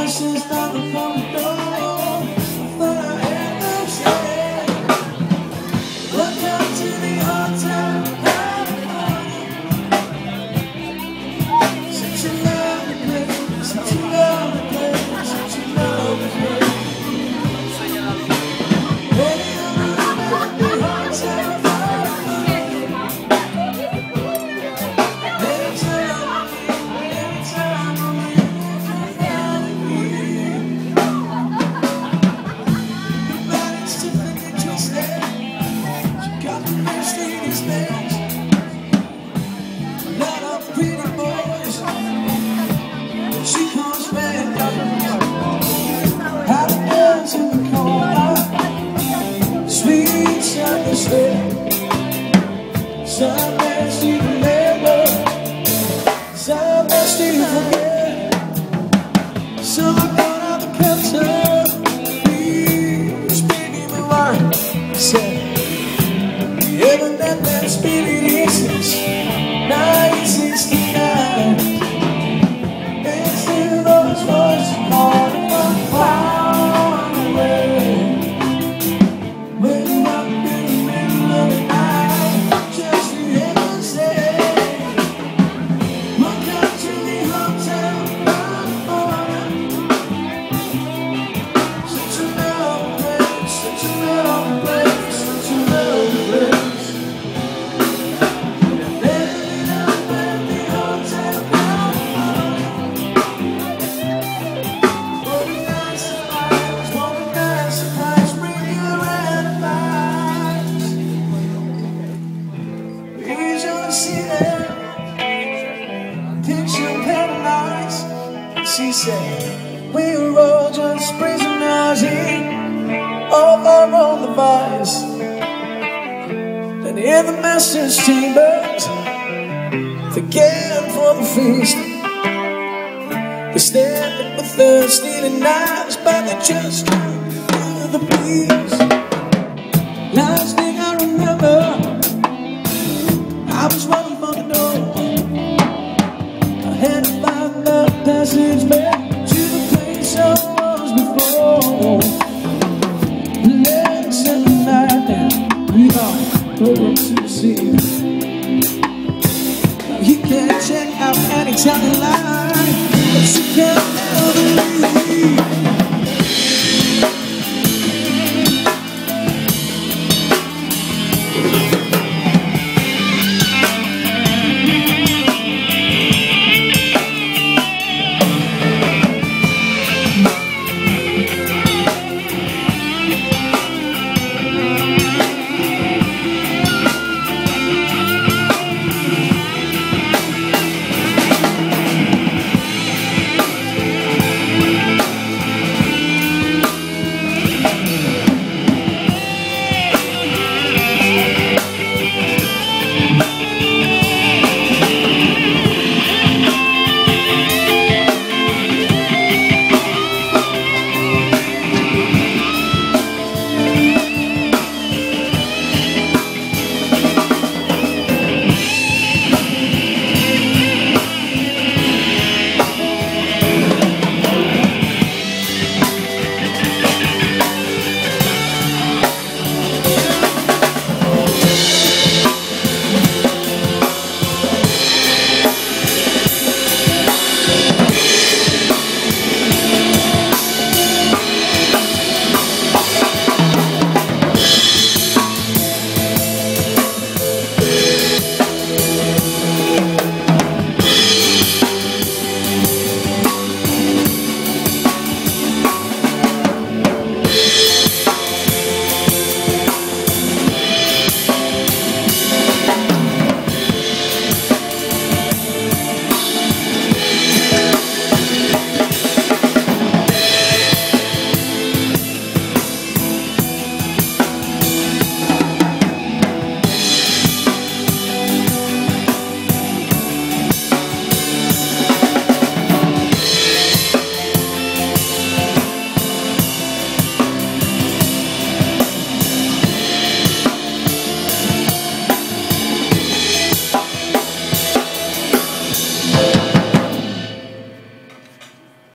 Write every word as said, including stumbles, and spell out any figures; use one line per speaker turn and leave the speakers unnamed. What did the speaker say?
since nothing from the door, but I had no shame. Welcome to the hotel, such a lovely place, such a lovely place, such a lovely place. Baby, I'm at the hotel. She comes back out of girls in the corner, sweet Sunday stare. Some days you remember, some days you forget. So I got out the counter, please bring me wine. Said, ever that that spirit is nineteen sixty-nine. She said, we were all just prisoners in of our own device. Then in the master's chambers, again for the feast, they stand with their stealing knives, but they just can't do the peace. Last thing I remember, I was running